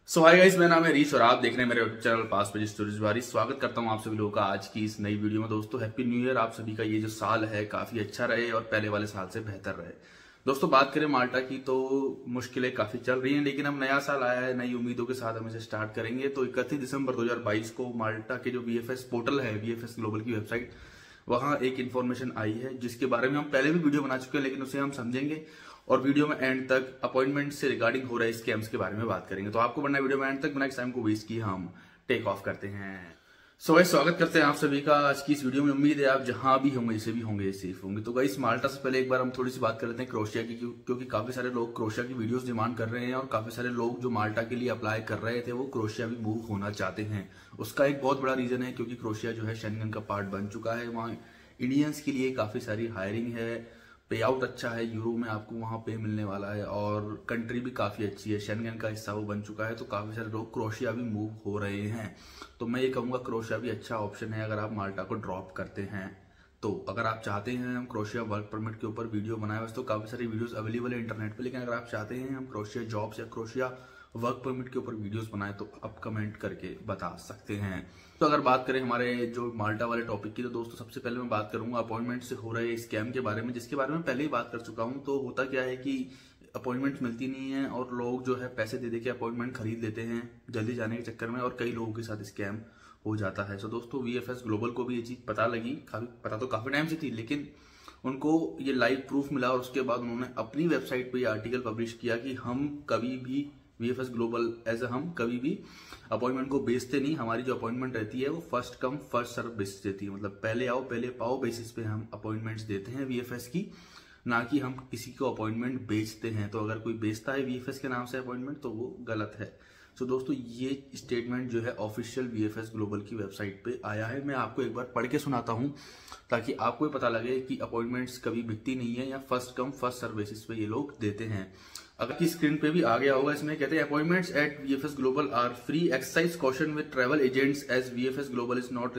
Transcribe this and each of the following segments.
सो hi guys, मेरा नाम है रीश और आप देख रहे हैं मेरे यूट्यूब चैनल पास पेज स्टोरीज बारी। स्वागत करता हूं आप सभी लोगों का आज की इस नई वीडियो में। दोस्तों हैप्पी न्यू ईयर। आप सभी का ये जो साल है काफी अच्छा रहे और पहले वाले साल से बेहतर रहे। दोस्तों बात करें माल्टा की तो मुश्किलें काफी चल रही हैं, लेकिन अब नया साल आया है, नई उम्मीदों के साथ हम इसे स्टार्ट करेंगे। तो 31 दिसंबर 2022 को माल्टा के जो वीएफएस पोर्टल है, वीएफएस ग्लोबल की वेबसाइट, वहां एक इन्फॉर्मेशन आई है जिसके बारे में हम पहले भी वीडियो बना चुके हैं, लेकिन उसे हम समझेंगे और वीडियो में एंड तक अपॉइंटमेंट से रिगार्डिंग हो रहे स्कैम्स के बारे में बात करेंगे। तो आपको बनना वीडियो में एंड तक, बिना टाइम को वेस्ट किए हम टेक ऑफ करते हैं। सो गाइस, स्वागत करते हैं आप सभी का आज की इस वीडियो में। उम्मीद है आप जहां भी होंगे, इसे भी होंगे, सेफ होंगे। तो गाइस, माल्टा से पहले एक बार हम थोड़ी सी बात कर लेते हैं क्रोएशिया की, क्योंकि काफी सारे लोग क्रोएशिया की वीडियोस डिमांड कर रहे हैं और काफी सारे लोग जो माल्टा के लिए अप्लाई कर रहे थे वो क्रोएशिया भी मूव होना चाहते हैं। उसका एक बहुत बड़ा रीजन है क्योंकि क्रोएशिया जो है शेंगन का पार्ट बन चुका है। वहाँ इंडियंस के लिए काफी सारी हायरिंग है, पे आउट अच्छा है, यूरो में आपको वहां पे मिलने वाला है और कंट्री भी काफी अच्छी है, शेंगन का हिस्सा वो बन चुका है। तो काफी सारे लोग क्रोएशिया भी मूव हो रहे हैं। तो मैं ये कहूंगा क्रोएशिया भी अच्छा ऑप्शन है अगर आप माल्टा को ड्रॉप करते हैं। तो अगर आप चाहते हैं हम क्रोएशिया वर्क परमिट के ऊपर वीडियो बनाए, वैसे तो काफी सारी वीडियोस अवेलेबल है इंटरनेट पे, लेकिन अगर आप चाहते हैं हम क्रोएशिया जॉब्स या क्रोएशिया वर्क परमिट के ऊपर वीडियोस बनाए तो आप कमेंट करके बता सकते हैं। तो अगर बात करें हमारे जो माल्टा वाले टॉपिक की, तो दोस्तों सबसे पहले मैं बात करूंगा अपॉइंटमेंट से हो रहे स्कैम के बारे में, जिसके बारे में पहले ही बात कर चुका हूं। तो होता क्या है कि अपॉइंटमेंट मिलती नहीं है और लोग जो है पैसे दे दे के अपॉइंटमेंट खरीद लेते हैं जल्दी जाने के चक्कर में, और कई लोगों के साथ स्कैम हो जाता है। सो दोस्तों वीएफएस ग्लोबल को भी ये चीज पता लगी, पता तो काफी टाइम से थी, लेकिन उनको ये लाइव प्रूफ मिला और उसके बाद उन्होंने अपनी वेबसाइट पे ये आर्टिकल पब्लिश किया कि हम कभी भी वीएफएस ग्लोबल हम कभी भी अपॉइंटमेंट को बेचते नहीं। हमारी जो अपॉइंटमेंट रहती है वो first come first serve basis देती है, मतलब पहले आओ पहले पाओ बेसिस पे हम अपॉइंटमेंट्स देते हैं वीएफएस की, ना कि हम किसी को अपॉइंटमेंट बेचते हैं। तो अगर कोई बेचता है वीएफएस के नाम से अपॉइंटमेंट तो वो गलत है। तो दोस्तों ये स्टेटमेंट जो है ऑफिशियल वीएफएस ग्लोबल की वेबसाइट पे आया है। मैं आपको एक बार पढ़ के सुनाता हूं ताकि आपको पता लगे कि अपॉइंटमेंट्स कभी बिकती नहीं है या first come first serve basis पे ये लोग देते हैं। अगर की स्क्रीन पे भी आ गया होगा, इसमें कहते हैं appointments at VFS global are free, exercise caution with travel agents as VFS global is not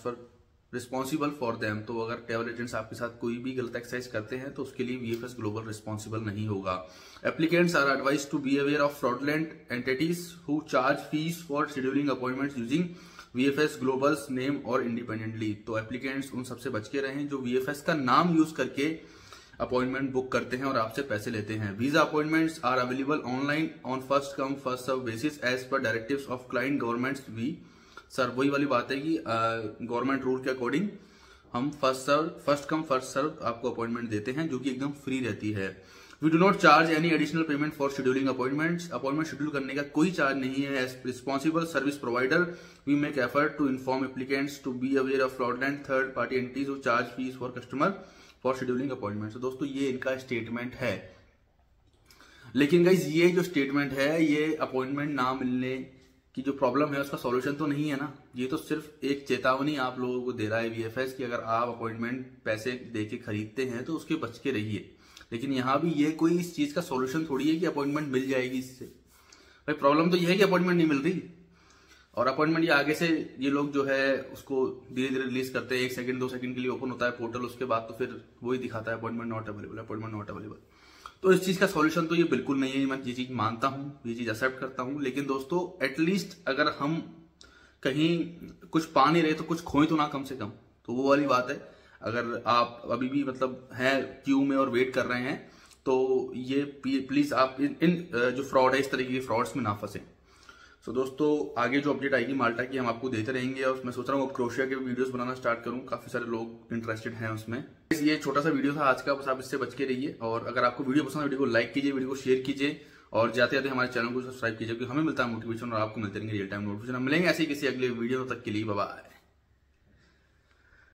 responsible for them. तो अगर ट्रैवल एजेंट्स आपके साथ कोई भी गलत एक्सरसाइज करते हैं तो उसके लिए वीएफएस ग्लोबल रिस्पॉन्सिबल नहीं होगा। Applicants are advised to be aware of fraudulent entities who charge fees for scheduling appointments using VFS global's name or independently. तो एप्लीकेंट्स उन सबसे बच के रहें जो वीएफएस का नाम यूज करके अपॉइंटमेंट बुक करते हैं और आपसे पैसे लेते हैं। Visa appointments are available online on first come first serve basis as per directives of client governments. वी सर वही वाली बात है कि गवर्नमेंट रूल के अकॉर्डिंग हम फर्स्ट कम फर्स्ट सर्व आपको अपॉइंटमेंट देते हैं, जो कि एकदम फ्री रहती है। We do not charge any additional payment for scheduling appointments. Appointment schedule करने का कोई चार्ज नहीं है। As responsible service provider we make effort to inform applicants to be aware of fraudulent third party entities who charge fees for customer for scheduling appointment. तो दोस्तों ये इनका statement है, लेकिन गाइज ये जो स्टेटमेंट है ये अपॉइंटमेंट ना मिलने की जो प्रॉब्लम है उसका सॉल्यूशन तो नहीं है ना। ये तो सिर्फ एक चेतावनी आप लोगों को दे रहा है वीएफएस कि अगर आप अपॉइंटमेंट पैसे दे के खरीदते हैं तो उसके बच के रहिए। लेकिन यहाँ भी ये कोई इस चीज का सॉल्यूशन थोड़ी है कि अपॉइंटमेंट मिल जाएगी इससे। भाई प्रॉब्लम तो ये है कि अपॉइंटमेंट नहीं मिल रही और अपॉइंटमेंट ये आगे से ये लोग जो है उसको धीरे धीरे रिलीज करते हैं। 1 सेकंड 2 सेकंड के लिए ओपन होता है पोर्टल, उसके बाद तो फिर वही दिखाता है appointment not available, appointment not available. तो इस चीज का सॉल्यूशन तो ये बिल्कुल नहीं है। मैं ये चीज मानता हूं, ये चीज एक्सेप्ट करता हूं, लेकिन दोस्तों एटलीस्ट अगर हम कहीं कुछ पा नहीं रहे तो कुछ खोए तो ना कम से कम। तो वो वाली बात है। अगर आप अभी भी मतलब है क्यू में और वेट कर रहे हैं तो ये प्लीज आप इन जो फ्रॉड है इस तरीके के फ्रॉड्स में ना फंसे। तो दोस्तों आगे जो अपडेट आएगी माल्टा की हम आपको देते रहेंगे और मैं सोच रहा हूँ अब क्रोएशिया के वीडियोस बनाना स्टार्ट करूँ, काफी सारे लोग इंटरेस्टेड हैं उसमें। ये छोटा सा वीडियो था आज का, बस आप इससे बच के रहिए। और अगर आपको वीडियो पसंद है वीडियो को लाइक कीजिए, वीडियो को शेयर कीजिए और जाते जाते हमारे चैनल को सब्सक्राइब कीजिए, क्योंकि हमें मिलता है मोटिवेशन और आपको मिलते रहेंगे रियल टाइम नोटिफिकेशन। हम मिलेंगे ऐसे ही किसी अगले वीडियो, तक के लिए बाय बाय।